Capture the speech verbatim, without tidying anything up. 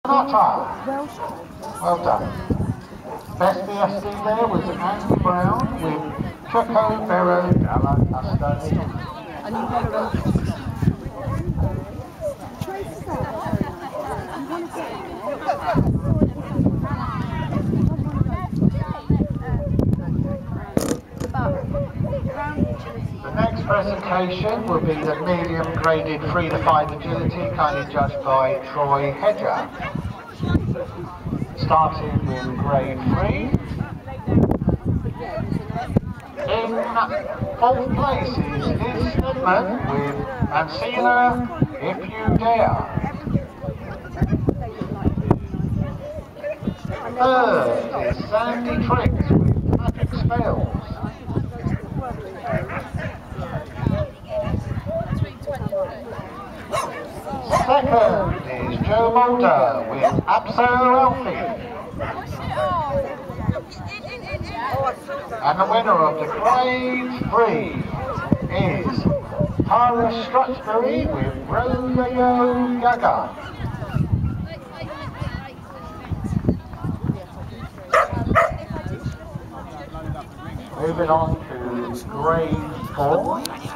Well done. Best B S D there was Andy Brown with Choco Vero Dalla Custody. And you want to The next presentation will be the medium graded three to five agility, kindly judged by Troy Hedger. Starting with grade three. In fourth place is Liz Stedman with Ancila If You Dare. Third is Sandy Triggs with Magic Spells. Second is Joe Mulder with Abso Alfie. And the winner of the grade three is Tara Strutchbury with Romeo Gaga. Moving on to grade four.